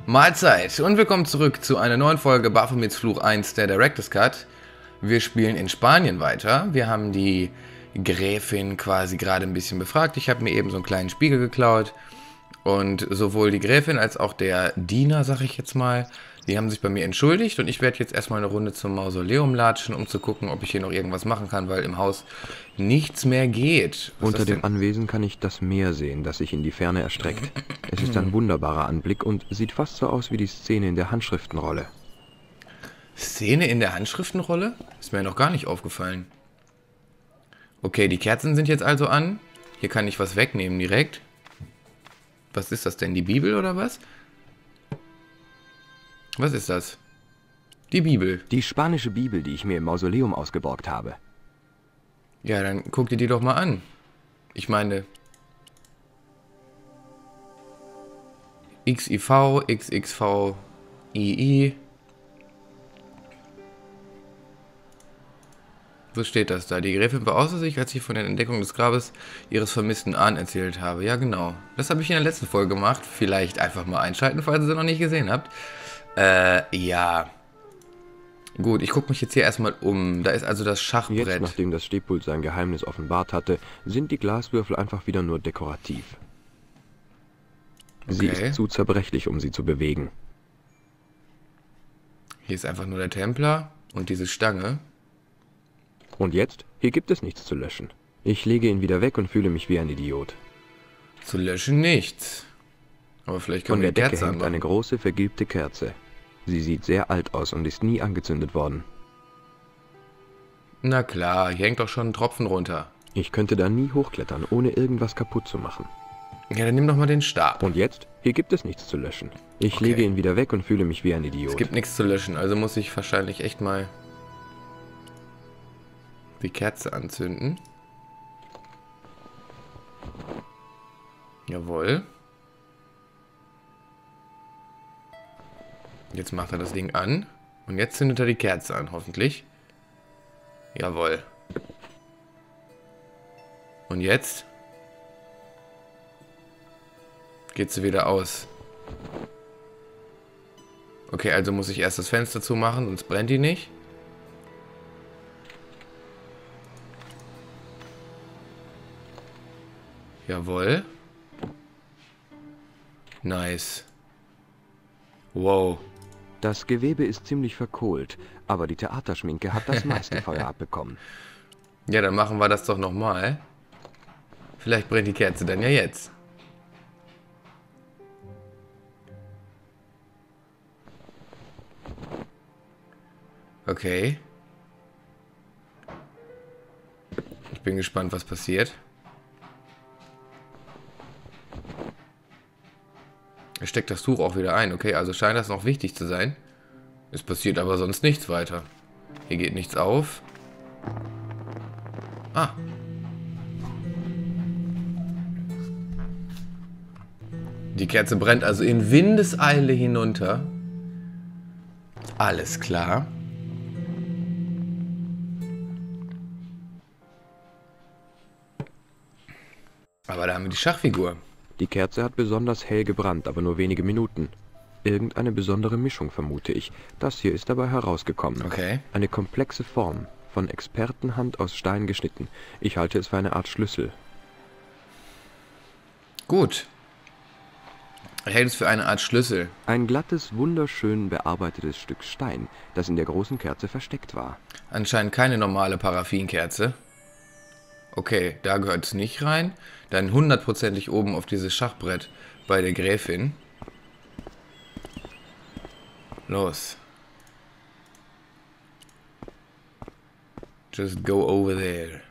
Mahlzeit und willkommen zurück zu einer neuen Folge Baphomets Fluch 1 der Director's Cut. Wir spielen in Spanien weiter. Wir haben die Gräfin quasi gerade ein bisschen befragt. Ich habe mir eben so einen kleinen Spiegel geklaut und sowohl die Gräfin als auch der Diener, sag ich jetzt mal, die haben sich bei mir entschuldigt und ich werde jetzt erstmal eine Runde zum Mausoleum latschen, um zu gucken, ob ich hier noch irgendwas machen kann, weil im Haus nichts mehr geht. Unter dem Anwesen kann ich das Meer sehen, das sich in die Ferne erstreckt. Es ist ein wunderbarer Anblick und sieht fast so aus wie die Szene in der Handschriftenrolle. Szene in der Handschriftenrolle? Ist mir noch gar nicht aufgefallen. Okay, die Kerzen sind jetzt also an. Hier kann ich was wegnehmen direkt. Was ist das denn? Die Bibel oder was? Was ist das? Die Bibel. Die spanische Bibel, die ich mir im Mausoleum ausgeborgt habe. Ja, dann guck dir die doch mal an. Ich meine... XIV, XXVII. Wo steht das da? Die Gräfin war außer sich, als ich von der Entdeckung des Grabes ihres vermissten Ahnen erzählt habe. Ja, genau. Das habe ich in der letzten Folge gemacht. Vielleicht einfach mal einschalten, falls ihr sie noch nicht gesehen habt. Ja. Gut, ich gucke mich jetzt hier erstmal um. Da ist also das Schachbrett. Jetzt, nachdem das Stehpult sein Geheimnis offenbart hatte, sind die Glaswürfel einfach wieder nur dekorativ. Sie ist zu zerbrechlich, um sie zu bewegen. Hier ist einfach nur der Templer und diese Stange. Und jetzt? Hier gibt es nichts zu löschen. Ich lege ihn wieder weg und fühle mich wie ein Idiot. Zu löschen nichts. Aber vielleicht können wir die Kerze anmachen. Von der Decke hängt eine große, vergilbte Kerze. Sie sieht sehr alt aus und ist nie angezündet worden. Na klar, hier hängt doch schon ein Tropfen runter. Ich könnte da nie hochklettern, ohne irgendwas kaputt zu machen. Ja, dann nimm doch mal den Stab. Und jetzt? Hier gibt es nichts zu löschen. Ich lege ihn wieder weg und fühle mich wie ein Idiot. Es gibt nichts zu löschen, also muss ich wahrscheinlich echt mal die Kerze anzünden. Jawohl. Jetzt macht er das Ding an. Und jetzt zündet er die Kerze an, hoffentlich. Jawohl. Und jetzt geht sie wieder aus. Okay, also muss ich erst das Fenster zumachen, sonst brennt die nicht. Jawohl. Nice. Wow. Das Gewebe ist ziemlich verkohlt, aber die Theaterschminke hat das meiste Feuer abbekommen. Ja, dann machen wir das doch nochmal. Vielleicht brennt die Kerze dann ja jetzt. Okay. Ich bin gespannt, was passiert. Er steckt das Tuch auch wieder ein. Okay, also scheint das noch wichtig zu sein. Es passiert aber sonst nichts weiter. Hier geht nichts auf. Ah. Die Kerze brennt also in Windeseile hinunter. Alles klar. Aber da haben wir die Schachfigur. Die Kerze hat besonders hell gebrannt, aber nur wenige Minuten. Irgendeine besondere Mischung, vermute ich. Das hier ist dabei herausgekommen. Okay. Eine komplexe Form, von Expertenhand aus Stein geschnitten. Ich halte es für eine Art Schlüssel. Gut. Er hält es für eine Art Schlüssel. Ein glattes, wunderschön bearbeitetes Stück Stein, das in der großen Kerze versteckt war. Anscheinend keine normale Paraffinkerze. Okay, da gehört es nicht rein. Dann hundertprozentig oben auf dieses Schachbrett bei der Gräfin. Los. Just go over there.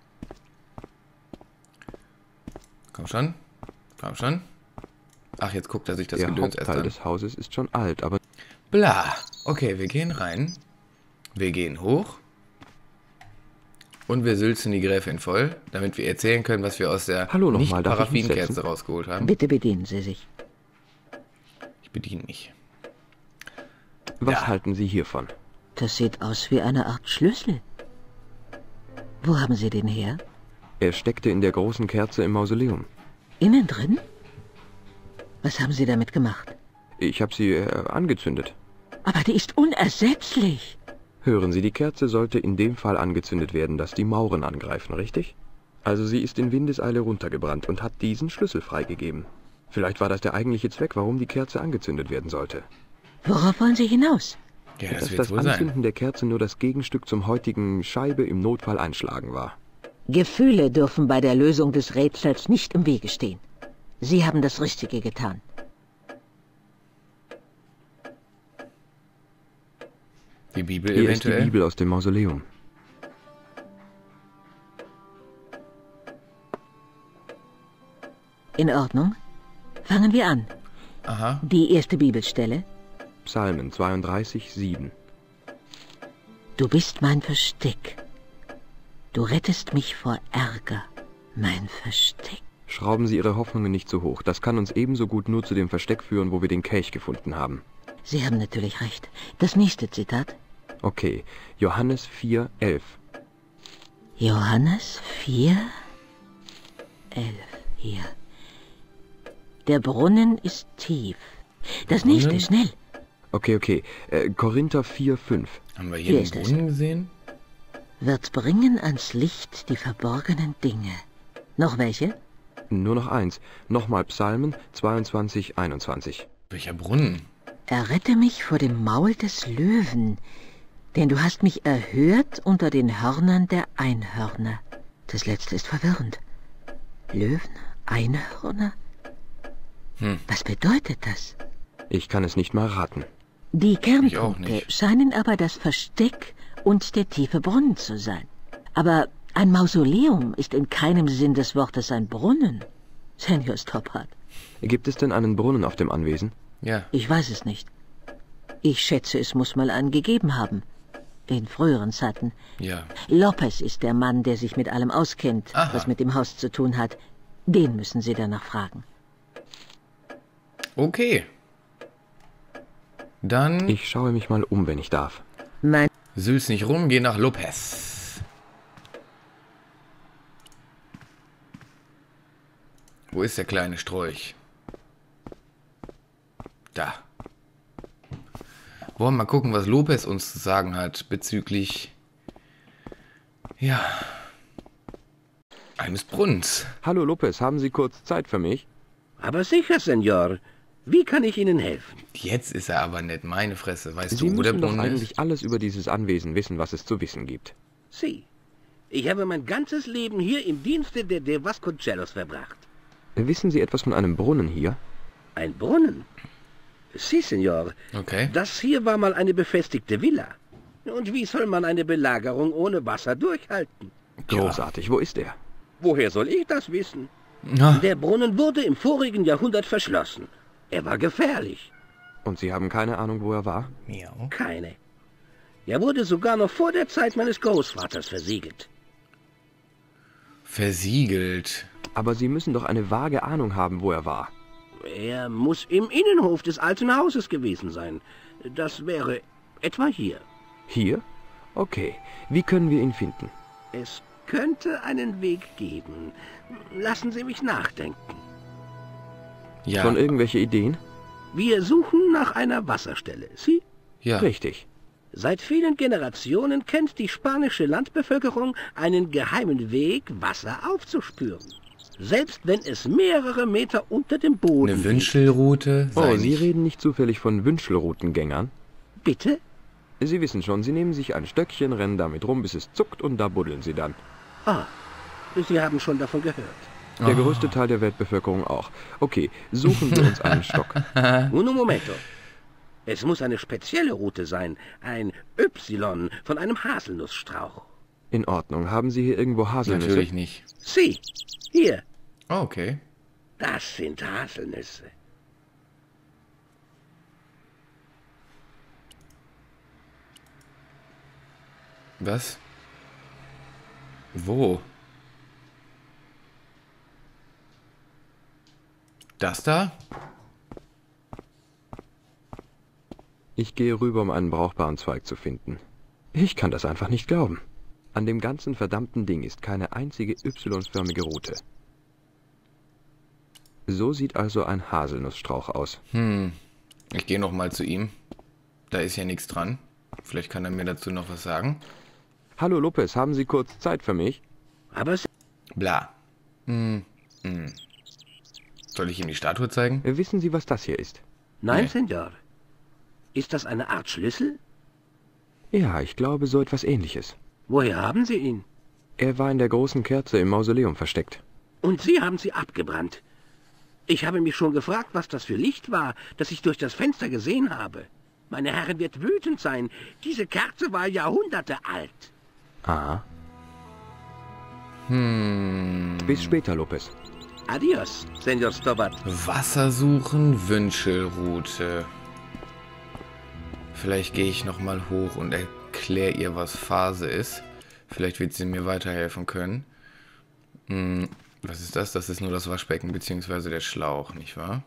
Komm schon. Komm schon. Ach, jetzt guckt er sich das Gedöns erst an. Der Hauptteil des Hauses ist schon alt, aber... Bla. Okay, wir gehen rein. Wir gehen hoch. Und wir sülzen die Gräfin voll, damit wir erzählen können, was wir aus der Nicht-Paraffinkerze rausgeholt haben. Bitte bedienen Sie sich. Ich bediene mich. Was halten Sie hiervon? Das sieht aus wie eine Art Schlüssel. Wo haben Sie den her? Er steckte in der großen Kerze im Mausoleum. Innen drin? Was haben Sie damit gemacht? Ich habe sie angezündet. Aber die ist unersetzlich. Hören Sie, die Kerze sollte in dem Fall angezündet werden, dass die Mauren angreifen, richtig? Also sie ist in Windeseile runtergebrannt und hat diesen Schlüssel freigegeben. Vielleicht war das der eigentliche Zweck, warum die Kerze angezündet werden sollte. Worauf wollen Sie hinaus? Ja, das Dass wird das wohl Anzünden sein. der Kerze nur das Gegenstück zum heutigen Scheibe im Notfall einschlagen war. Gefühle dürfen bei der Lösung des Rätsels nicht im Wege stehen. Sie haben das Richtige getan. Die Bibel Hier ist die eventuell? Bibel aus dem Mausoleum. In Ordnung. Fangen wir an. Aha. Die erste Bibelstelle. Psalmen 32, 7. Du bist mein Versteck. Du rettest mich vor Ärger. Mein Versteck. Schrauben Sie Ihre Hoffnungen nicht so hoch. Das kann uns ebenso gut nur zu dem Versteck führen, wo wir den Kelch gefunden haben. Sie haben natürlich recht. Das nächste Zitat. Okay, Johannes 4, 11. Johannes 4, 11. Hier. Der Brunnen ist tief. Das nächste, Brunnen? schnell. Okay. Korinther 4, 5. Haben wir Hier hier den ist es. Brunnen gesehen? Wird bringen ans Licht die verborgenen Dinge. Noch welche? Nur noch eins. Nochmal Psalmen 22, 21. Welcher Brunnen? Errette mich vor dem Maul des Löwen, denn du hast mich erhört unter den Hörnern der Einhörner. Das letzte ist verwirrend. Löwen? Einhörner? Was bedeutet das? Ich kann es nicht mal raten. Die Ich auch Kernpunkte nicht. scheinen aber das Versteck und der tiefe Brunnen zu sein. Aber ein Mausoleum ist in keinem Sinn des Wortes ein Brunnen. Senior Stoppard. Gibt es denn einen Brunnen auf dem Anwesen? Ja. Ich weiß es nicht. Ich schätze, es muss mal einen gegeben haben. In früheren Zeiten. Ja. Lopez ist der Mann, der sich mit allem auskennt, Aha. was mit dem Haus zu tun hat. Den müssen Sie danach fragen. Okay. Dann Ich schaue mich mal um, wenn ich darf. Mein sülz nicht rum, geh nach Lopez. Wo ist der kleine Strolch? Da. Wollen wir mal gucken, was Lopez uns zu sagen hat bezüglich, ja, eines Brunnens. Hallo Lopez, haben Sie kurz Zeit für mich? Aber sicher, Senor. Wie kann ich Ihnen helfen? Jetzt ist er aber nicht, meine Fresse. Weißt Sie du, wo der müssen doch Brunnen eigentlich ist? alles über dieses Anwesen wissen, was es zu wissen gibt. Sie. Ich habe mein ganzes Leben hier im Dienste der De Vasconcellos verbracht. Wissen Sie etwas von einem Brunnen hier? Ein Brunnen? Sie, Senor. Okay. Das hier war mal eine befestigte Villa. Und wie soll man eine Belagerung ohne Wasser durchhalten? Großartig, wo ist er? Woher soll ich das wissen? Ja. Der Brunnen wurde im vorigen Jahrhundert verschlossen. Er war gefährlich. Und Sie haben keine Ahnung, wo er war? Miau. Keine. Er wurde sogar noch vor der Zeit meines Großvaters versiegelt. Versiegelt. Aber Sie müssen doch eine vage Ahnung haben, wo er war. Er muss im Innenhof des alten Hauses gewesen sein. Das wäre etwa hier. Hier? Okay. Wie können wir ihn finden? Es könnte einen Weg geben. Lassen Sie mich nachdenken. Ja. Schon irgendwelche Ideen? Wir suchen nach einer Wasserstelle. Sie? Ja. Richtig. Seit vielen Generationen kennt die spanische Landbevölkerung einen geheimen Weg, Wasser aufzuspüren. Selbst wenn es mehrere Meter unter dem Boden Eine Wünschelrute. Oh, Sei Sie nicht. reden nicht zufällig von Wünschelroutengängern? liegt. Bitte? Sie wissen schon, Sie nehmen sich ein Stöckchen, rennen damit rum, bis es zuckt und da buddeln Sie dann. Ah, Sie haben schon davon gehört. Der größte Teil der Weltbevölkerung auch. Okay, suchen wir uns einen Stock. Uno momento. Es muss eine spezielle Route sein. Ein Y von einem Haselnussstrauch. In Ordnung. Haben Sie hier irgendwo Haselnüsse? Natürlich nicht. Sie, hier. Oh, okay. Das sind Haselnüsse. Was? Wo? Das da? Ich gehe rüber, um einen brauchbaren Zweig zu finden. Ich kann das einfach nicht glauben. An dem ganzen verdammten Ding ist keine einzige Y-förmige Route. So sieht also ein Haselnussstrauch aus. Ich gehe nochmal zu ihm. Da ist ja nichts dran. Vielleicht kann er mir dazu noch was sagen. Hallo Lopez, haben Sie kurz Zeit für mich? Aber Bla. Soll ich ihm die Statue zeigen? Wissen Sie, was das hier ist? nein, Nee. Senor. Ist das eine Art Schlüssel? Ja, ich glaube, so etwas Ähnliches. Woher haben Sie ihn? Er war in der großen Kerze im Mausoleum versteckt. Und Sie haben sie abgebrannt. Ich habe mich schon gefragt, was das für Licht war, das ich durch das Fenster gesehen habe. Meine Herren wird wütend sein. Diese Kerze war Jahrhunderte alt. Aha. Bis später, Lopez. Adios, Senor Stobart. Wasser suchen, Wünschelrute. Vielleicht gehe ich nochmal hoch und erkläre ihr, was Phase ist. Vielleicht wird sie mir weiterhelfen können. Was ist das? Das ist nur das Waschbecken bzw. der Schlauch, nicht wahr?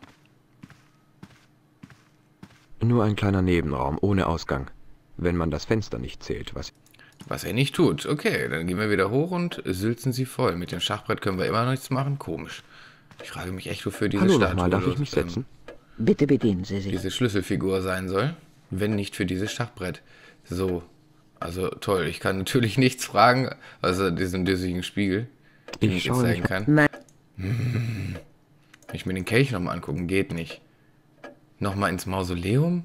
Nur ein kleiner Nebenraum, ohne Ausgang. Wenn man das Fenster nicht zählt, Was er nicht tut. Okay, dann gehen wir wieder hoch und sülzen sie voll. Mit dem Schachbrett können wir immer noch nichts machen. Komisch. Ich frage mich echt, wofür diese Hallo Statue nochmal, darf ich mich setzen? Bitte bedienen Sie sich. diese Schlüsselfigur sein soll. Wenn nicht für dieses Schachbrett. So. Also toll. Ich kann natürlich nichts fragen, außer diesen düssigen Spiegel, den Ich ich jetzt schaue zeigen nicht. kann. Nein, Wenn ich mir den Kelch nochmal angucken, geht nicht. Nochmal ins Mausoleum?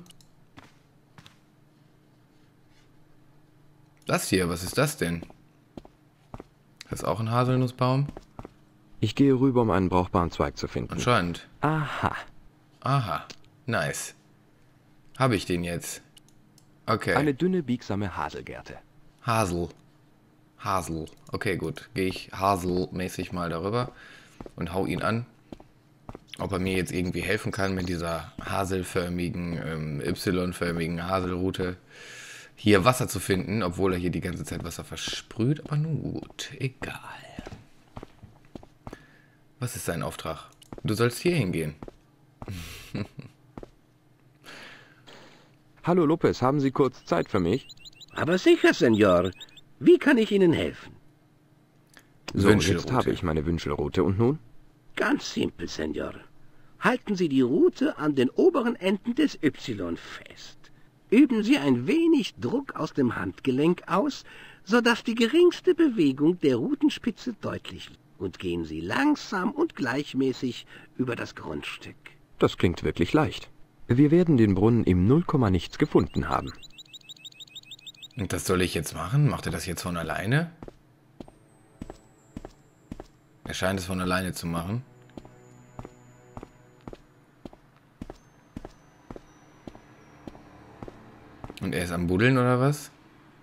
Das hier, was ist das denn? Das ist auch ein Haselnussbaum? Ich gehe rüber, um einen brauchbaren Zweig zu finden. Anscheinend. Aha. Aha. Nice. Habe ich den jetzt? Okay. Eine dünne, biegsame Haselgerte. Hasel. Hasel. Okay, gut. Gehe ich haselmäßig mal darüber und hau ihn an. Ob er mir jetzt irgendwie helfen kann mit dieser haselförmigen, Y-förmigen Haselrute, hier Wasser zu finden, obwohl er hier die ganze Zeit Wasser versprüht. Aber nun gut, egal. Was ist sein Auftrag? Du sollst hier hingehen. Hallo Lopez, haben Sie kurz Zeit für mich? Aber sicher, Senor. Wie kann ich Ihnen helfen? So, Wünschelrute. jetzt habe ich meine Wünschelrute. Und nun? Ganz simpel, Senor. Halten Sie die Rute an den oberen Enden des Y fest. Üben Sie ein wenig Druck aus dem Handgelenk aus, sodass die geringste Bewegung der Rutenspitze deutlich wird. Und gehen Sie langsam und gleichmäßig über das Grundstück. Das klingt wirklich leicht. Wir werden den Brunnen im Nullkomma-Nichts gefunden haben. Und das soll ich jetzt machen? Macht er das jetzt von alleine? Er scheint es von alleine zu machen. Und er ist am Buddeln oder was?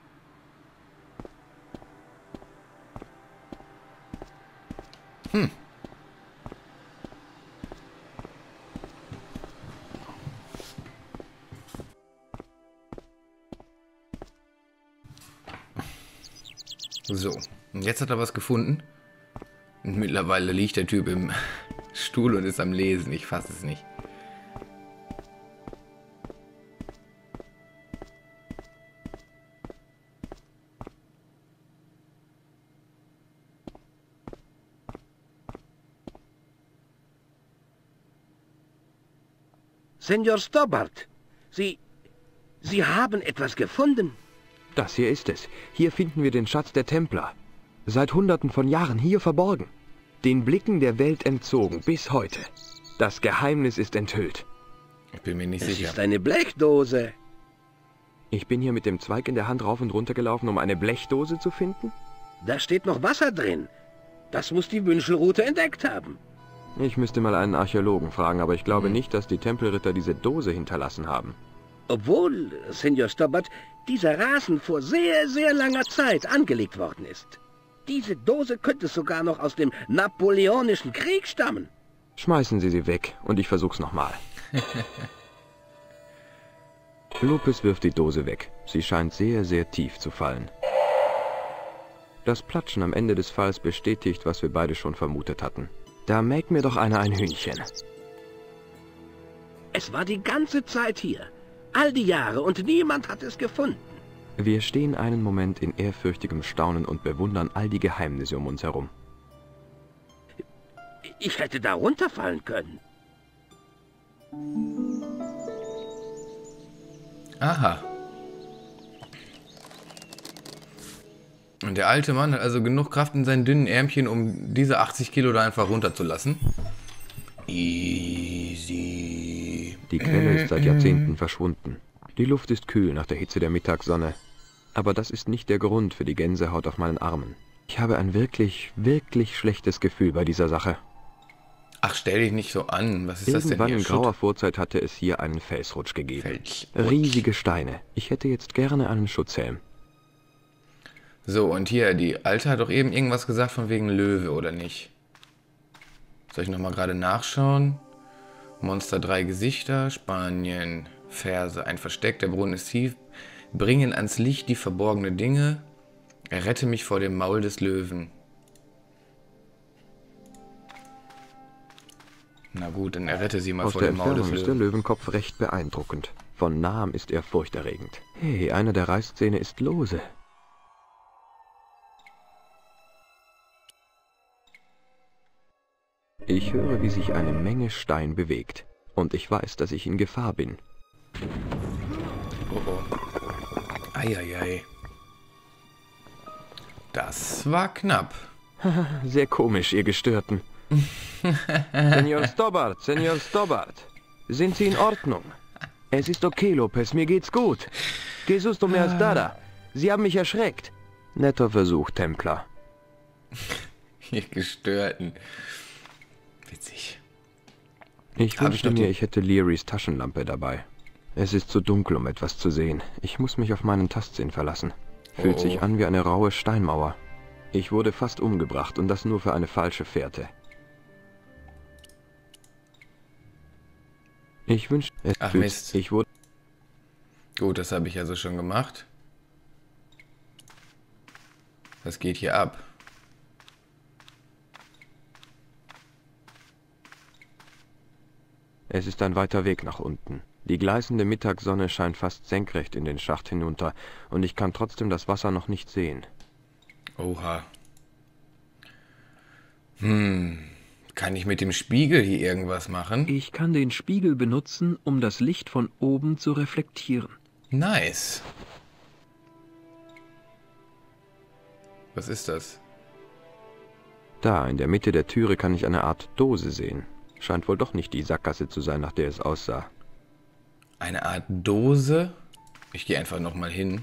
So, und jetzt hat er was gefunden. Und mittlerweile liegt der Typ im Stuhl und ist am Lesen. Ich fasse es nicht. Senor Stobart, Sie haben etwas gefunden. Das hier ist es. Hier finden wir den Schatz der Templer. Seit Hunderten von Jahren hier verborgen. Den Blicken der Welt entzogen, bis heute. Das Geheimnis ist enthüllt. Ich bin mir nicht Es sicher. ist eine Blechdose. Ich bin hier mit dem Zweig in der Hand rauf und runter gelaufen, um eine Blechdose zu finden? Da steht noch Wasser drin. Das muss die Wünschelrute entdeckt haben. Ich müsste mal einen Archäologen fragen, aber ich glaube nicht, dass die Tempelritter diese Dose hinterlassen haben. Obwohl, Senor Stobart, dieser Rasen vor sehr, sehr langer Zeit angelegt worden ist. Diese Dose könnte sogar noch aus dem Napoleonischen Krieg stammen. Schmeißen Sie sie weg und ich versuch's nochmal. Lopez wirft die Dose weg. Sie scheint sehr, sehr tief zu fallen. Das Platschen am Ende des Falls bestätigt, was wir beide schon vermutet hatten. Da mägt mir doch einer ein Hühnchen. Es war die ganze Zeit hier. All die Jahre und niemand hat es gefunden. Wir stehen einen Moment in ehrfürchtigem Staunen und bewundern all die Geheimnisse um uns herum. Ich hätte da runterfallen können. Aha. Und der alte Mann hat also genug Kraft in seinen dünnen Ärmchen, um diese 80 Kilo da einfach runterzulassen. Easy. Die Quelle ist seit Jahrzehnten verschwunden. Die Luft ist kühl nach der Hitze der Mittagssonne. Aber das ist nicht der Grund für die Gänsehaut auf meinen Armen. Ich habe ein wirklich, wirklich schlechtes Gefühl bei dieser Sache. Ach, stell dich nicht so an. Was ist das denn Irgendwann hier? in grauer Vorzeit hatte es hier einen Felsrutsch gegeben. Felsrutsch. Riesige Steine. Ich hätte jetzt gerne einen Schutzhelm. So, und hier, die Alte hat doch eben irgendwas gesagt von wegen Löwe, oder nicht? Soll ich nochmal gerade nachschauen? Monster 3 Gesichter, Spanien, Verse, ein Versteck, der Brunnen ist tief, bringen ans Licht die verborgene Dinge, errette mich vor dem Maul des Löwen. Na gut, dann errette sie mal Aus vor der dem Maul des Entfernung ist der Löwen. Löwenkopf recht beeindruckend. Von nahem ist er furchterregend. Hey, einer der Reißzähne ist lose. Ich höre, wie sich eine Menge Stein bewegt. Und ich weiß, dass ich in Gefahr bin. Oh oh. Eieiei. Das war knapp. Sehr komisch, ihr Gestörten. Senor Stobbart, Senor Stobbart. Sind Sie in Ordnung? Es ist okay, Lopez, mir geht's gut. Que susto me has dado? Sie haben mich erschreckt. Netter Versuch, Templer. Ihr Gestörten. Witzig. Ich wünschte mir, ich hätte Learys Taschenlampe dabei. Es ist zu dunkel, um etwas zu sehen. Ich muss mich auf meinen Tastsinn verlassen. Fühlt sich an wie eine raue Steinmauer. Ich wurde fast umgebracht und das nur für eine falsche Fährte. Ich wünschte... Ach Mist. Ich wurde... Gut, das habe ich also schon gemacht. Was geht hier ab? Es ist ein weiter Weg nach unten. Die gleißende Mittagssonne scheint fast senkrecht in den Schacht hinunter und ich kann trotzdem das Wasser noch nicht sehen. Oha. Kann ich mit dem Spiegel hier irgendwas machen? Ich kann den Spiegel benutzen, um das Licht von oben zu reflektieren. Nice. Was ist das? Da, in der Mitte der Türe kann ich eine Art Dose sehen. Scheint wohl doch nicht die Sackgasse zu sein, nach der es aussah. Eine Art Dose? Ich gehe einfach nochmal hin.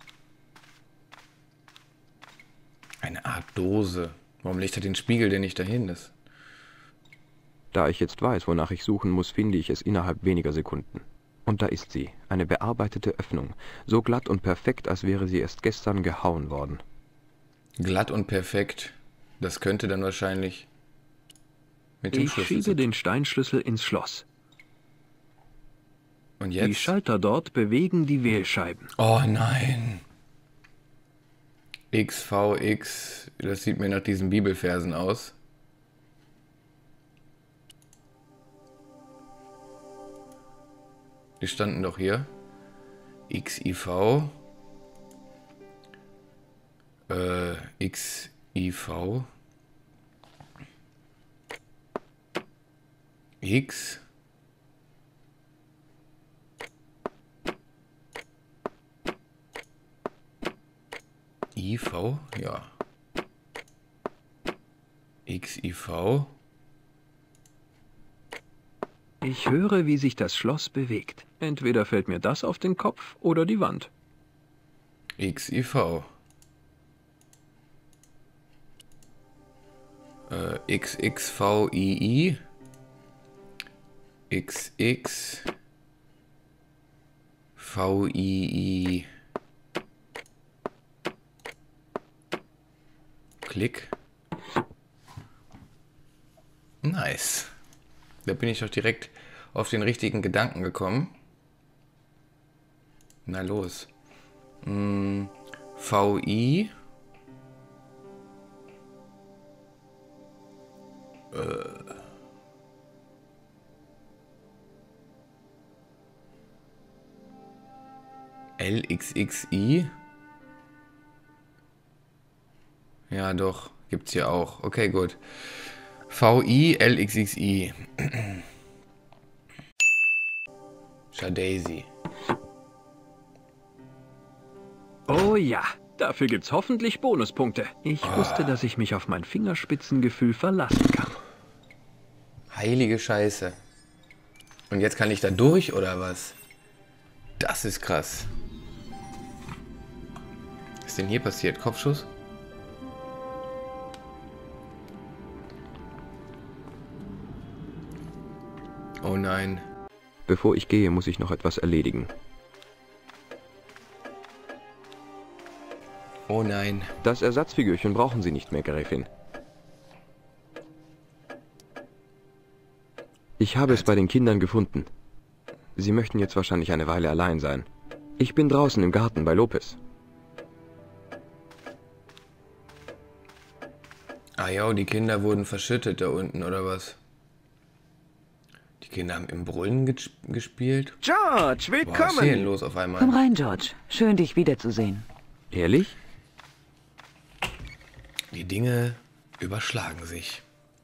Eine Art Dose. Warum legt er den Spiegel denn nicht dahin? Das... Da ich jetzt weiß, wonach ich suchen muss, finde ich es innerhalb weniger Sekunden. Und da ist sie, eine bearbeitete Öffnung, so glatt und perfekt, als wäre sie erst gestern gehauen worden. Glatt und perfekt. Das könnte dann wahrscheinlich mit dem Ich Schlüssel schiebe zu- den Steinschlüssel ins Schloss. Und Die jetzt? Schalter dort bewegen die Wählscheiben. Oh nein. XVX, das sieht mir nach diesen Bibelversen aus. Die standen doch hier. XIV. XIV. X. IV? Ja. XIV. Ich höre, wie sich das Schloss bewegt. Entweder fällt mir das auf den Kopf oder die Wand. XIV. XXVII. XXVII. Klick. Nice. Da bin ich doch direkt auf den richtigen Gedanken gekommen. Na los. VI. LXXI. Ja, doch. Gibt's hier auch. Okay, gut. VI, LXXI. Shadaisy. Oh ja, dafür gibt's hoffentlich Bonuspunkte. Ich wusste, dass ich mich auf mein Fingerspitzengefühl verlassen kann. Heilige Scheiße. Und jetzt kann ich da durch, oder was? Das ist krass. Was ist denn hier passiert? Kopfschuss? Oh nein. Bevor ich gehe, muss ich noch etwas erledigen. Oh nein. Das Ersatzfigürchen brauchen Sie nicht mehr, Gräfin. Ich habe es bei den Kindern gefunden. Sie möchten jetzt wahrscheinlich eine Weile allein sein. Ich bin draußen im Garten bei Lopez. Ah ja, die Kinder wurden verschüttet da unten, oder was? Die Kinder haben im Brunnen gespielt. George, Boah, was ist hier denn los auf Komm einmal? rein, George. Schön, dich wiederzusehen. Ehrlich? Die Dinge überschlagen sich.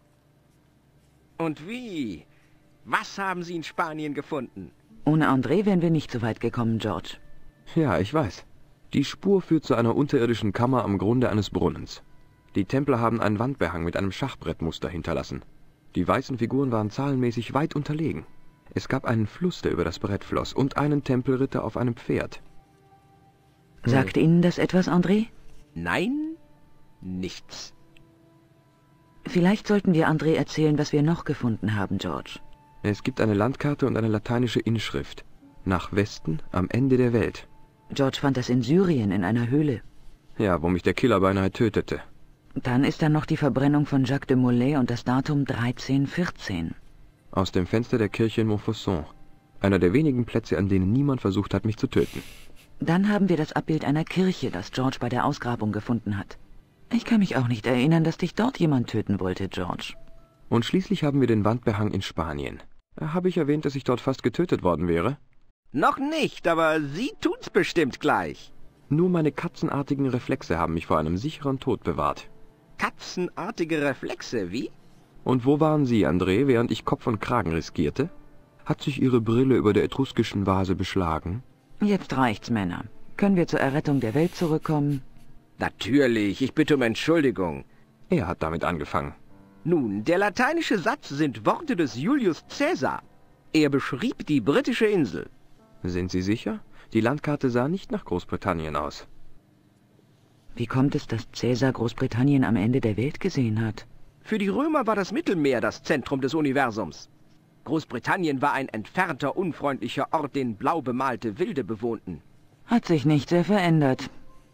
Und wie? Was haben Sie in Spanien gefunden? Ohne André wären wir nicht so weit gekommen, George. Ja, ich weiß. Die Spur führt zu einer unterirdischen Kammer am Grunde eines Brunnens. Die Templer haben einen Wandbehang mit einem Schachbrettmuster hinterlassen. Die weißen Figuren waren zahlenmäßig weit unterlegen. Es gab einen Fluss, der über das Brett floss, und einen Tempelritter auf einem Pferd. Sagt Ihnen das etwas, André? Nein, nichts. Vielleicht sollten wir André erzählen, was wir noch gefunden haben, George. Es gibt eine Landkarte und eine lateinische Inschrift. Nach Westen, am Ende der Welt. George fand das in Syrien in einer Höhle. Ja, wo mich der Killer beinahe tötete. Dann ist da noch die Verbrennung von Jacques de Molay und das Datum 1314. Aus dem Fenster der Kirche in Montfaucon. Einer der wenigen Plätze, an denen niemand versucht hat, mich zu töten. Dann haben wir das Abbild einer Kirche, das George bei der Ausgrabung gefunden hat. Ich kann mich auch nicht erinnern, dass dich dort jemand töten wollte, George. Und schließlich haben wir den Wandbehang in Spanien. Habe ich erwähnt, dass ich dort fast getötet worden wäre? Noch nicht, aber Sie tun's bestimmt gleich. Nur meine katzenartigen Reflexe haben mich vor einem sicheren Tod bewahrt. Katzenartige Reflexe, wie? Und wo waren Sie, André, während ich Kopf und Kragen riskierte? Hat sich Ihre Brille über der etruskischen Vase beschlagen? Jetzt reicht's, Männer. Können wir zur Errettung der Welt zurückkommen? Natürlich, ich bitte um Entschuldigung. Er hat damit angefangen. Nun, der lateinische Satz sind Worte des Julius Caesar. Er beschrieb die britische Insel. Sind Sie sicher? Die Landkarte sah nicht nach Großbritannien aus. Wie kommt es, dass Cäsar Großbritannien am Ende der Welt gesehen hat? Für die Römer war das Mittelmeer das Zentrum des Universums. Großbritannien war ein entfernter, unfreundlicher Ort, den blau bemalte Wilde bewohnten. Hat sich nicht sehr verändert.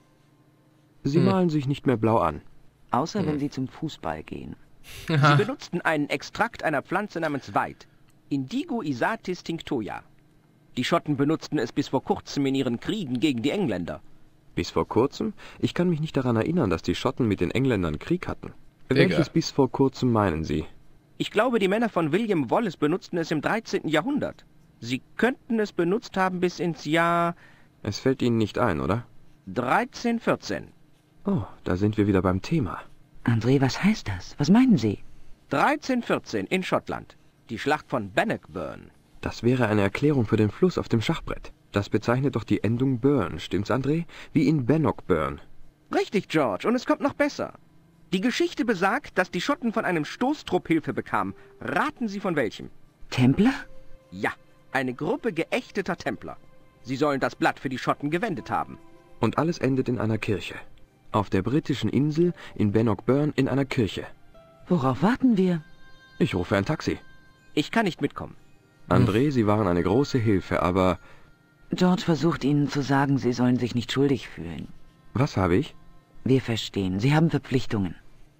Sie malen sich nicht mehr blau an. Außer wenn sie zum Fußball gehen. Sie benutzten einen Extrakt einer Pflanze namens Weid, Indigo isatis tinctoria. Die Schotten benutzten es bis vor kurzem in ihren Kriegen gegen die Engländer. Bis vor kurzem? Ich kann mich nicht daran erinnern, dass die Schotten mit den Engländern Krieg hatten. Digga. Welches bis vor kurzem meinen Sie? Ich glaube, die Männer von William Wallace benutzten es im 13. Jahrhundert. Sie könnten es benutzt haben bis ins Jahr Es fällt Ihnen nicht ein, oder? 1314. Oh, da sind wir wieder beim Thema. André, was heißt das? Was meinen Sie? 1314 in Schottland. Die Schlacht von Bannockburn. Das wäre eine Erklärung für den Fluss auf dem Schachbrett. Das bezeichnet doch die Endung Burn, stimmt's, André? Wie in Bannockburn. Richtig, George, und es kommt noch besser. Die Geschichte besagt, dass die Schotten von einem Stoßtrupp Hilfe bekamen. Raten Sie von welchem? Templer? Ja, eine Gruppe geächteter Templer. Sie sollen das Blatt für die Schotten gewendet haben. Und alles endet in einer Kirche. Auf der britischen Insel, in Bannockburn, in einer Kirche. Worauf warten wir? Ich rufe ein Taxi. Ich kann nicht mitkommen. André, Sie waren eine große Hilfe, aber... George versucht Ihnen zu sagen, Sie sollen sich nicht schuldig fühlen. Was habe ich? Wir verstehen. Sie haben Verpflichtungen.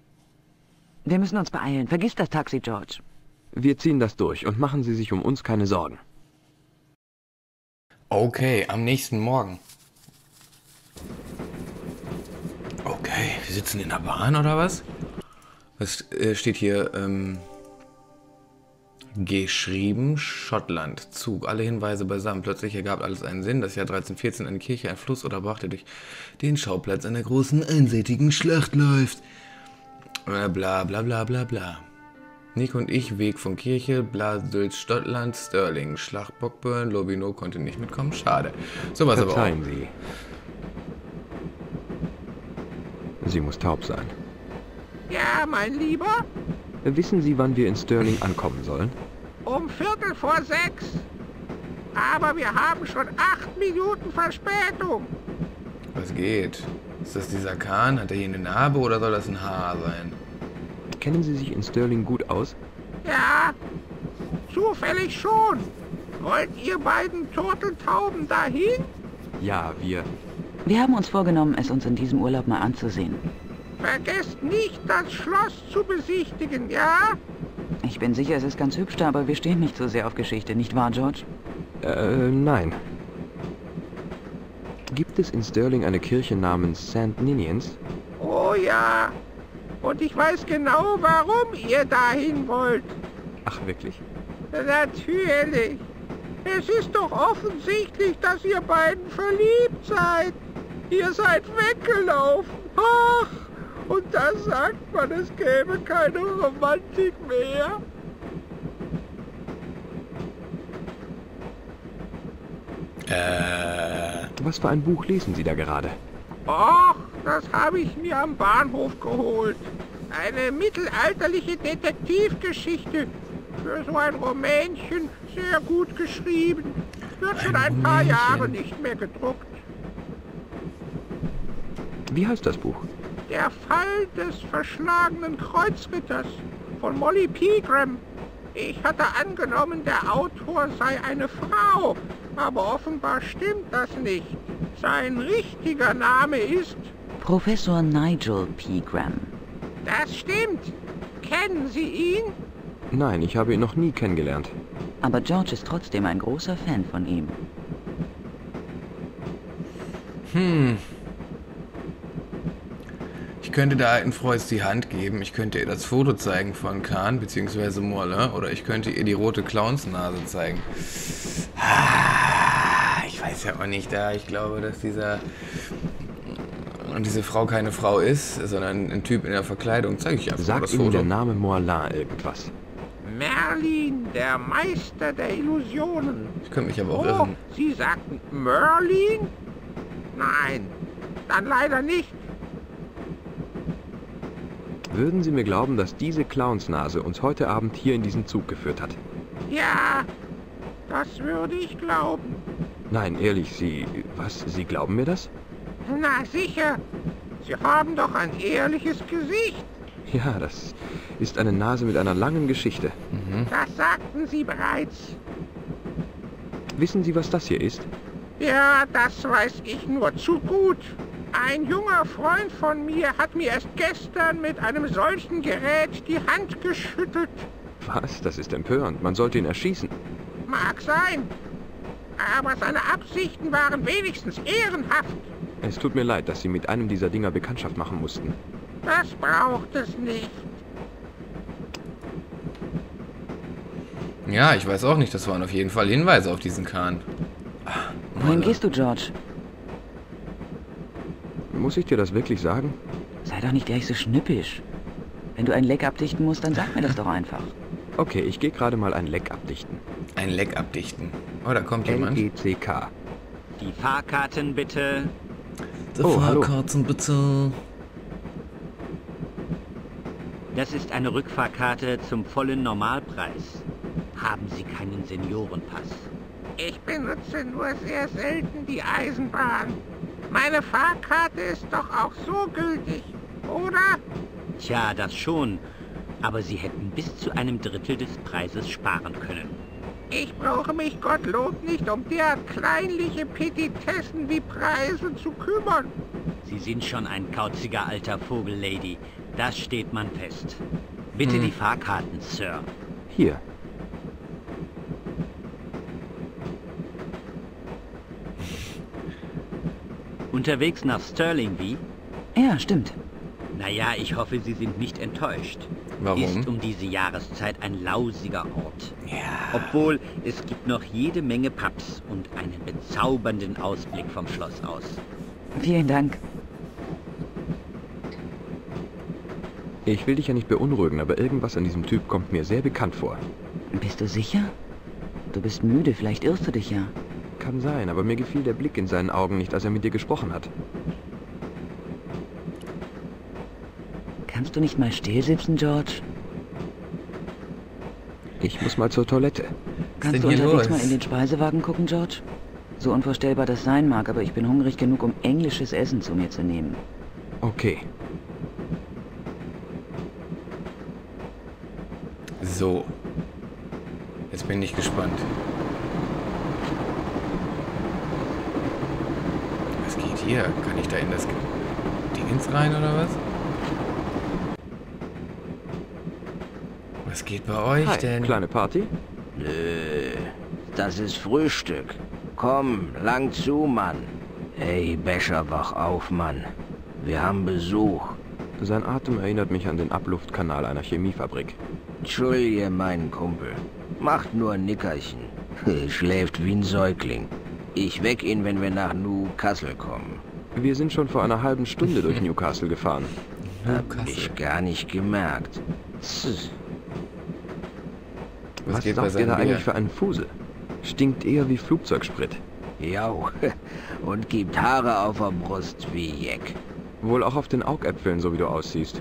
Wir müssen uns beeilen. Vergiss das Taxi, George. Wir ziehen das durch und machen Sie sich um uns keine Sorgen. Okay, am nächsten Morgen. Okay, wir sitzen in der Bahn oder was? Was steht hier? Geschrieben, Schottland. Zug, alle Hinweise beisammen. Plötzlich ergab alles einen Sinn. Das Jahr 1314 eine Kirche, ein Fluss oder brachte durch den Schauplatz einer großen, einseitigen Schlacht läuft. Bla bla bla bla bla. Nick und ich, Weg von Kirche, Blasdülz, Schottland, Stirling, Schlacht Bockburn, Lobino konnte nicht mitkommen, schade. Sowas aber auch. Verzeihen Sie. Sie muss taub sein. Ja, mein Lieber, Wissen Sie, wann wir in Stirling ankommen sollen? um 5:45. Aber wir haben schon 8 Minuten Verspätung. Was geht? Ist das dieser Kahn? Hat er hier eine Narbe oder soll das ein Haar sein? Kennen Sie sich in Stirling gut aus? Ja, zufällig schon. Wollt ihr beiden Turteltauben dahin? Ja, wir. Wir haben uns vorgenommen, es uns in diesem Urlaub mal anzusehen. Vergesst nicht, das Schloss zu besichtigen, ja? Ich bin sicher, es ist ganz hübsch da, aber wir stehen nicht so sehr auf Geschichte, nicht wahr, George? Nein. Gibt es in Stirling eine Kirche namens St. Ninians? Oh ja. Und ich weiß genau, warum ihr dahin wollt. Ach, wirklich? Natürlich. Es ist doch offensichtlich, dass ihr beiden verliebt seid. Ihr seid weggelaufen. Ach, und da sagt man, es gäbe keine Romantik mehr. Was für ein Buch lesen Sie da gerade? Och, das habe ich mir am Bahnhof geholt. Eine mittelalterliche Detektivgeschichte. Für so ein Rumänchen sehr gut geschrieben. Wird schon ein paar Jahre nicht mehr gedruckt. Wie heißt das Buch? Der Fall des verschlagenen Kreuzritters von Molly Pegram. Ich hatte angenommen, der Autor sei eine Frau, aber offenbar stimmt das nicht. Sein richtiger Name ist... Professor Nigel Pegram. Das stimmt. Kennen Sie ihn? Nein, ich habe ihn noch nie kennengelernt. Aber George ist trotzdem ein großer Fan von ihm. Ich könnte der alten Frau jetzt die Hand geben, ich könnte ihr das Foto zeigen von Kahn bzw. Morle oder ich könnte ihr die rote Clownsnase zeigen. Ich weiß ja auch nicht, da ich glaube, dass diese Frau keine Frau ist, sondern ein Typ in der Verkleidung, zeige ich einfach Sagt das Ihnen Foto. der Name Morlin irgendwas? Merlin, der Meister der Illusionen. Ich könnte mich aber auch Oh, irren. Sie sagten Merlin? Nein, dann leider nicht. Würden Sie mir glauben, dass diese Clownsnase uns heute Abend hier in diesen Zug geführt hat? Ja, das würde ich glauben. Nein, ehrlich, Sie glauben mir das? Na sicher, Sie haben doch ein ehrliches Gesicht. Ja, das ist eine Nase mit einer langen Geschichte. Das sagten Sie bereits. Wissen Sie, was das hier ist? Ja, das weiß ich nur zu gut. Ein junger Freund von mir hat mir erst gestern mit einem solchen Gerät die Hand geschüttelt. Was? Das ist empörend. Man sollte ihn erschießen. Mag sein. Aber seine Absichten waren wenigstens ehrenhaft. Es tut mir leid, dass Sie mit einem dieser Dinger Bekanntschaft machen mussten. Das braucht es nicht. Ja, ich weiß auch nicht, das waren auf jeden Fall Hinweise auf diesen Kahn. Wohin gehst du, George? Muss ich dir das wirklich sagen? Sei doch nicht gleich so schnippisch. Wenn du ein Leck abdichten musst, dann sag mir das doch einfach. Okay, ich gehe gerade mal ein Leck abdichten. Ein Leck abdichten. Oh, da kommt jemand. L-E-C-K. Die Fahrkarten bitte. Die Oh, hallo. Fahrkarten bitte. Das ist eine Rückfahrkarte zum vollen Normalpreis. Haben Sie keinen Seniorenpass? Ich benutze nur sehr selten die Eisenbahn. Meine Fahrkarte ist doch auch so gültig, oder? Tja, das schon. Aber Sie hätten bis zu einem Drittel des Preises sparen können. Ich brauche mich Gottlob nicht um derart kleinliche Petitessen wie Preise zu kümmern. Sie sind schon ein kauziger alter Vogel, Lady. Das steht man fest. Bitte die Fahrkarten, Sir. Hier. Unterwegs nach Stirling, wie? Ja, stimmt. Naja, ich hoffe, Sie sind nicht enttäuscht. Warum? Ist um diese Jahreszeit ein lausiger Ort. Ja. Obwohl, es gibt noch jede Menge Pubs und einen bezaubernden Ausblick vom Schloss aus. Vielen Dank. Ich will dich ja nicht beunruhigen, aber irgendwas an diesem Typ kommt mir sehr bekannt vor. Bist du sicher? Du bist müde, vielleicht irrst du dich ja. Kann sein, aber mir gefiel der Blick in seinen Augen nicht, als er mit dir gesprochen hat. Kannst du nicht mal still sitzen, George? Ich muss mal zur Toilette. Kannst du denn hier unterwegs los? mal in den Speisewagen gucken, George? So unvorstellbar das sein mag, aber ich bin hungrig genug, um englisches Essen zu mir zu nehmen. Okay. So. Jetzt bin ich gespannt. Was geht hier? Kann ich da in das Dingens rein oder was? Was geht bei euch Hi, denn? kleine Party? Nö, das ist Frühstück. Komm, lang zu, Mann. Hey, Becher, wach auf, Mann. Wir haben Besuch. Sein Atem erinnert mich an den Abluftkanal einer Chemiefabrik. Entschuldige, mein Kumpel. Macht nur ein Nickerchen. Schläft wie ein Säugling. Ich weck ihn, wenn wir nach Newcastle kommen. Wir sind schon vor einer halben Stunde durch Newcastle gefahren. Hab ich gar nicht gemerkt. Was geht bei saugt ihr da seinem eigentlich Bier? für einen Fusel? Stinkt eher wie Flugzeugsprit. Jau, und gibt Haare auf der Brust wie Jeck. Wohl auch auf den Augäpfeln, so wie du aussiehst.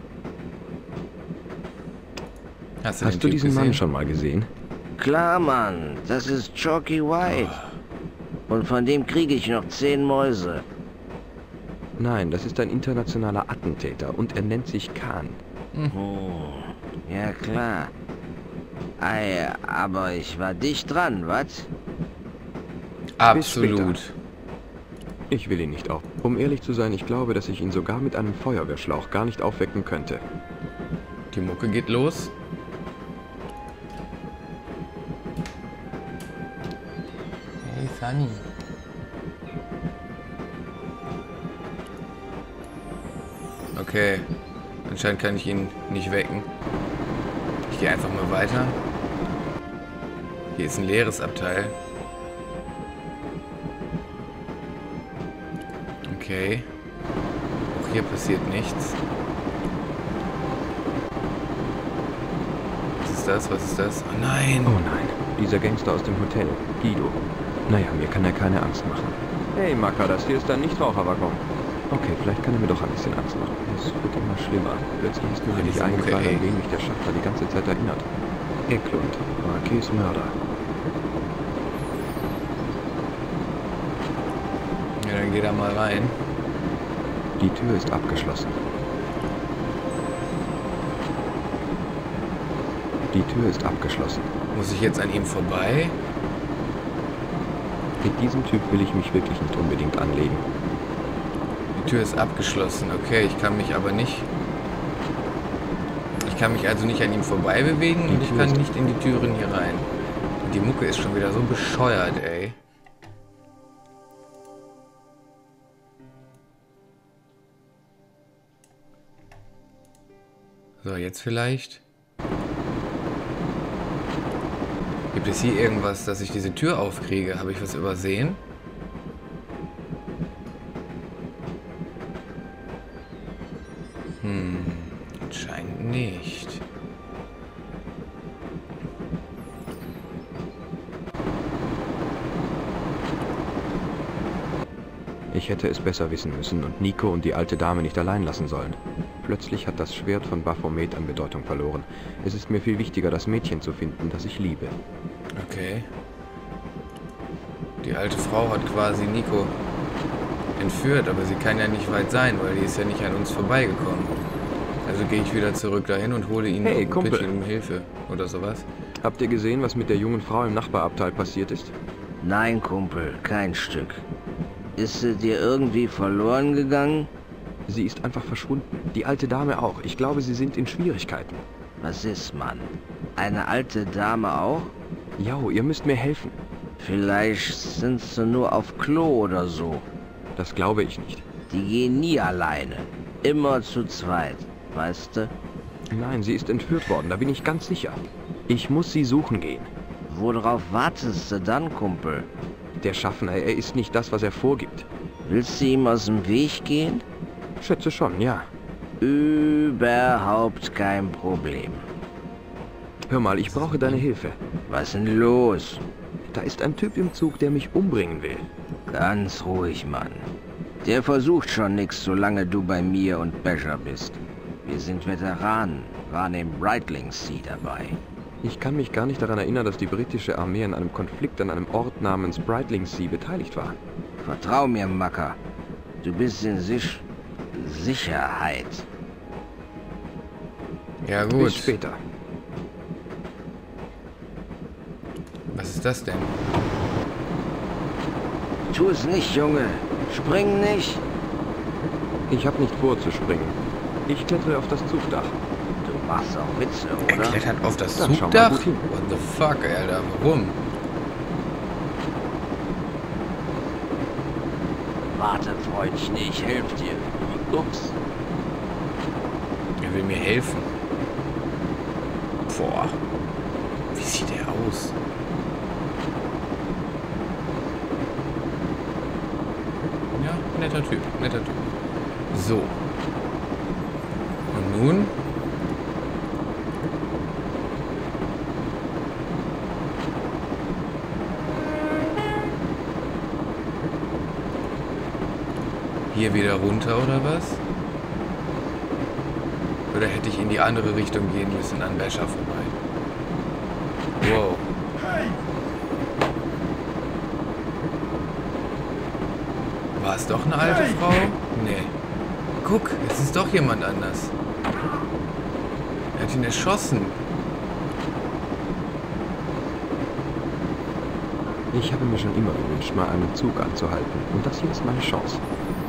Hast Hast du den Typ diesen Mann gesehen? schon mal gesehen? Klar, Mann, das ist Chalky White. Und von dem kriege ich noch 10 Mäuse. Nein, das ist ein internationaler Attentäter und er nennt sich Khan. Ja, klar. Ei, aber ich war dicht dran, was? Absolut. Ich will ihn nicht auf. Um ehrlich zu sein, ich glaube, dass ich ihn sogar mit einem Feuerwehrschlauch gar nicht aufwecken könnte. Die Mucke geht los. Hey, Sunny. Okay. Anscheinend kann ich ihn nicht wecken. Ich gehe einfach mal weiter. Hier ist ein leeres Abteil. Okay. Auch hier passiert nichts. Was ist das? Was ist das? Oh nein! Oh nein, dieser Gangster aus dem Hotel, Guido. Naja, mir kann er keine Angst machen. Hey Maka, das hier ist ein Nichtraucherwaggon. Okay, vielleicht kann er mir doch ein bisschen Angst machen. Es wird immer schlimmer. Plötzlich ist mir Ah, nicht diese Mucke, eingefallen, ey. an wen mich der Schachter die ganze Zeit erinnert. Eklund, Marquis Mörder. Ja, dann geh da mal rein. Die Tür ist abgeschlossen. Die Tür ist abgeschlossen. Muss ich jetzt an ihm vorbei? Mit diesem Typ will ich mich wirklich nicht unbedingt anlegen. Die Tür ist abgeschlossen. Okay, ich kann mich aber nicht... Ich kann mich also nicht an ihm vorbei bewegen und ich kann nicht in die Türen hier rein. Und die Mucke ist schon wieder so bescheuert, ey. So, jetzt vielleicht. Gibt es hier irgendwas, dass ich diese Tür aufkriege? Habe ich was übersehen? Anscheinend nicht. Ich hätte es besser wissen müssen und Nico und die alte Dame nicht allein lassen sollen. Plötzlich hat das Schwert von Baphomet an Bedeutung verloren. Es ist mir viel wichtiger, das Mädchen zu finden, das ich liebe. Okay. Die alte Frau hat quasi Nico entführt, aber sie kann ja nicht weit sein, weil die ist ja nicht an uns vorbeigekommen. Also gehe ich wieder zurück dahin und hole ihn Hey, und Kumpel. bitte ihn um Hilfe oder sowas. Habt ihr gesehen, was mit der jungen Frau im Nachbarabteil passiert ist? Nein, Kumpel, kein Stück. Ist sie dir irgendwie verloren gegangen? Sie ist einfach verschwunden. Die alte Dame auch. Ich glaube, sie sind in Schwierigkeiten. Was ist, Mann? Eine alte Dame auch? Jau, ihr müsst mir helfen. Vielleicht sind sie nur auf Klo oder so. Das glaube ich nicht. Die gehen nie alleine. Immer zu zweit, weißt du? Nein, sie ist entführt worden, da bin ich ganz sicher. Ich muss sie suchen gehen. Worauf wartest du dann, Kumpel? Der Schaffner, er ist nicht das, was er vorgibt. Willst du ihm aus dem Weg gehen? Schätze schon, ja. Überhaupt kein Problem. Hör mal, ich brauche deine Hilfe. Was denn los? Da ist ein Typ im Zug, der mich umbringen will. Ganz ruhig, Mann. Der versucht schon nix, solange du bei mir und Becher bist. Wir sind Veteranen, waren im Brightling Sea dabei. Ich kann mich gar nicht daran erinnern, dass die britische Armee an einem Konflikt an einem Ort namens Brightling Sea beteiligt war. Vertrau mir, Macker. Du bist in Sicherheit. Ja gut. Bis später. Was ist das denn? Tu es nicht, Junge. Spring nicht. Ich habe nicht vor zu springen. Ich klettere auf das Zugdach. Du machst auch Witze, Er oder? klettert auf das Dann schau mal Zugdach? gut hin. What the fuck, Alter? Warum? Warte, Freundchen, ich helfe dir. Ups. Er will mir helfen. Boah. Wie sieht er aus? Ja, netter Typ, netter Typ. So. Und nun? Hier wieder runter oder was? Oder hätte ich in die andere Richtung gehen müssen, an Becher vorbei? Wow. War es doch eine alte Frau? Nee. Guck, es ist doch jemand anders. Er hat ihn erschossen. Ich habe mir schon immer gewünscht, mal einen Zug anzuhalten. Und das hier ist meine Chance.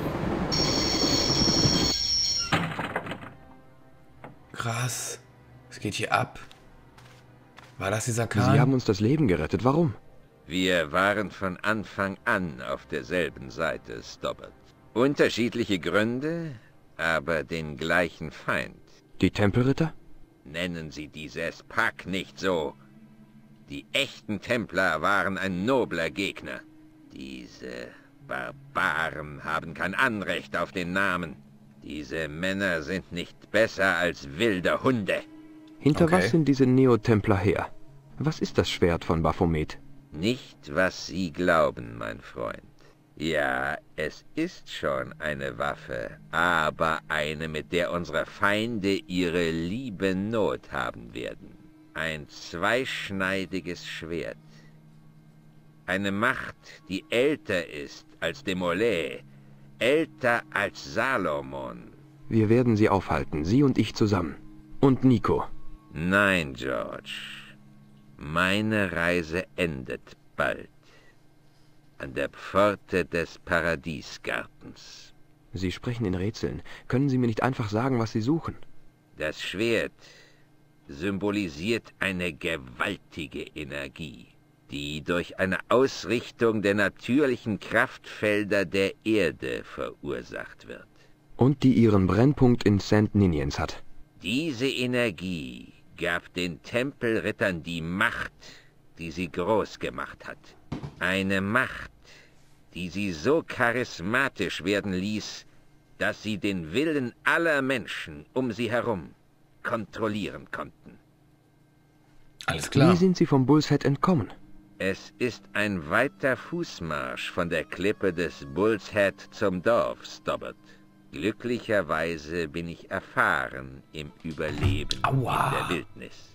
Krass. Es geht hier ab. War das dieser Sie Kahn? haben uns das Leben gerettet. Warum? Wir waren von Anfang an auf derselben Seite, Stobbart. Unterschiedliche Gründe, aber den gleichen Feind. Die Tempelritter? Nennen Sie dieses Pack nicht so. Die echten Templer waren ein nobler Gegner. Diese Barbaren haben kein Anrecht auf den Namen. Diese Männer sind nicht besser als wilde Hunde. Hinter Okay. was sind diese Neotempler her? Was ist das Schwert von Baphomet? Nicht, was Sie glauben, mein Freund. Ja, es ist schon eine Waffe, aber eine, mit der unsere Feinde ihre liebe Not haben werden. Ein zweischneidiges Schwert. Eine Macht, die älter ist als Demolay, älter als Salomon. Wir werden sie aufhalten, Sie und ich zusammen. Und Nico. Nein, George. Meine Reise endet bald. An der Pforte des Paradiesgartens. Sie sprechen in Rätseln. Können Sie mir nicht einfach sagen, was Sie suchen? Das Schwert symbolisiert eine gewaltige Energie, die durch eine Ausrichtung der natürlichen Kraftfelder der Erde verursacht wird. Und die ihren Brennpunkt in St. Ninians hat. Diese Energie gab den Tempelrittern die Macht, die sie groß gemacht hat. Eine Macht, die sie so charismatisch werden ließ, dass sie den Willen aller Menschen um sie herum kontrollieren konnten. Alles klar. Wie sind Sie vom Bull's Head entkommen? Es ist ein weiter Fußmarsch von der Klippe des Bull's Head zum Dorf, Stobbart. Glücklicherweise bin ich erfahren im Überleben Aua. in der Wildnis.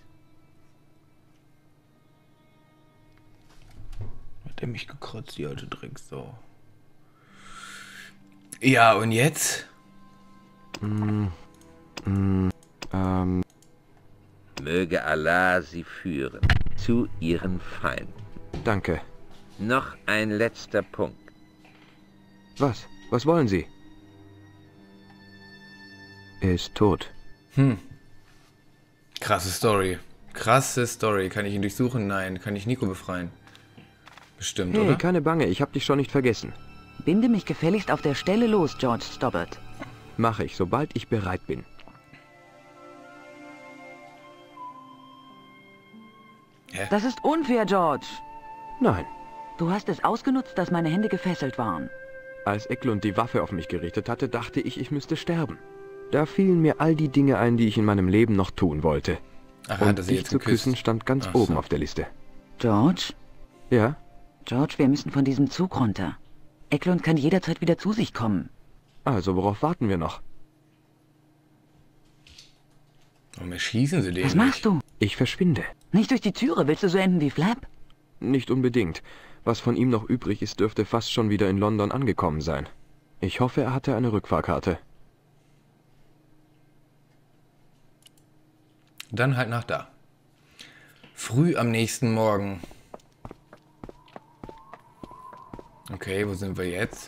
Hat er mich gekratzt, die alte Drecksau. Ja, und jetzt? Möge Allah sie führen zu ihren Feinden. Danke. Noch ein letzter Punkt. Was? Was wollen Sie? Er ist tot. Krasse Story. Krasse Story. Kann ich ihn durchsuchen? Nein. Kann ich Nico befreien? Bestimmt, Hey, oder? keine Bange, ich hab dich schon nicht vergessen. Binde mich gefälligst auf der Stelle los, George Stobbart. Mache ich, sobald ich bereit bin. Das ist unfair, George. Nein. Du hast es ausgenutzt, dass meine Hände gefesselt waren. Als Eklund die Waffe auf mich gerichtet hatte, dachte ich müsste sterben. Da fielen mir all die Dinge ein, die ich in meinem Leben noch tun wollte. Ach, Und hat er sie dich jetzt zu geküsst? küssen stand ganz Ach so. oben auf der Liste. George? Ja? George, wir müssen von diesem Zug runter. Eklund kann jederzeit wieder zu sich kommen. Also, worauf warten wir noch? Warum erschießen sie den Was machst du? Ich verschwinde. Nicht durch die Türe. Willst du so enden wie Flap? Nicht unbedingt. Was von ihm noch übrig ist, dürfte fast schon wieder in London angekommen sein. Ich hoffe, er hatte eine Rückfahrkarte. Dann halt nach da. Früh am nächsten Morgen. Okay, wo sind wir jetzt?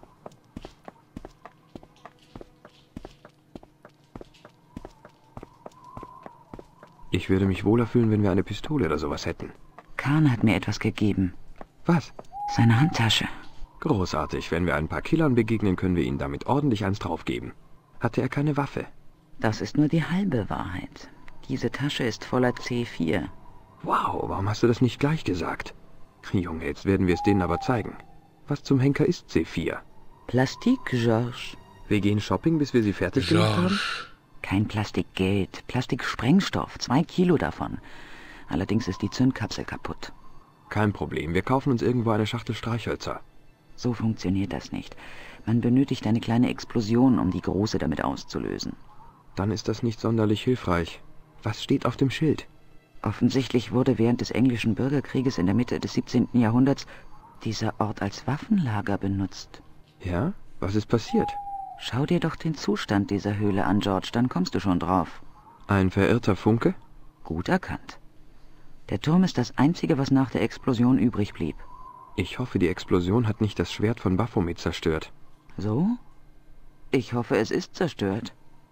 Ich würde mich wohler fühlen, wenn wir eine Pistole oder sowas hätten. Khan hat mir etwas gegeben. Was? Seine Handtasche. Großartig. Wenn wir ein paar Killern begegnen, können wir ihnen damit ordentlich eins draufgeben. Hatte er keine Waffe? Das ist nur die halbe Wahrheit. Diese Tasche ist voller C4. Wow, warum hast du das nicht gleich gesagt? Junge, jetzt werden wir es denen aber zeigen. Was zum Henker ist C4? Plastik, Georges. Wir gehen shopping, bis wir sie fertig gemacht haben? Kein Plastikgeld, Plastiksprengstoff, 2 Kilo davon. Allerdings ist die Zündkapsel kaputt. Kein Problem, wir kaufen uns irgendwo eine Schachtel Streichhölzer. So funktioniert das nicht. Man benötigt eine kleine Explosion, um die große damit auszulösen. Dann ist das nicht sonderlich hilfreich. Was steht auf dem Schild? Offensichtlich wurde während des englischen Bürgerkrieges in der Mitte des 17. Jahrhunderts dieser Ort als Waffenlager benutzt. Ja? Was ist passiert? Schau dir doch den Zustand dieser Höhle an, George, dann kommst du schon drauf. Ein verirrter Funke? Gut erkannt. Der Turm ist das Einzige, was nach der Explosion übrig blieb. Ich hoffe, die Explosion hat nicht das Schwert von Baphomet zerstört. So? Ich hoffe, es ist zerstört.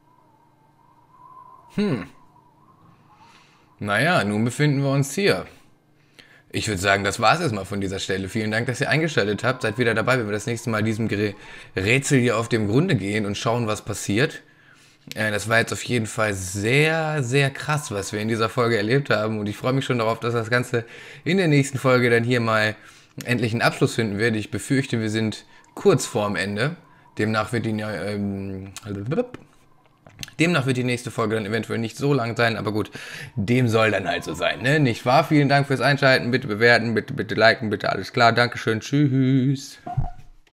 Naja, nun befinden wir uns hier. Ich würde sagen, das war's erstmal von dieser Stelle. Vielen Dank, dass ihr eingeschaltet habt. Seid wieder dabei, wenn wir das nächste Mal diesem Rätsel hier auf dem Grunde gehen und schauen, was passiert. Das war jetzt auf jeden Fall sehr, sehr krass, was wir in dieser Folge erlebt haben. Und ich freue mich schon darauf, dass das Ganze in der nächsten Folge dann hier mal endlich einen Abschluss finden wird. Ich befürchte, wir sind kurz vorm Ende. Demnach wird die nächste Folge dann eventuell nicht so lang sein, aber gut, dem soll dann halt so sein, ne? Nicht wahr? Vielen Dank fürs Einschalten, bitte bewerten, bitte liken, bitte alles klar, Dankeschön, tschüss.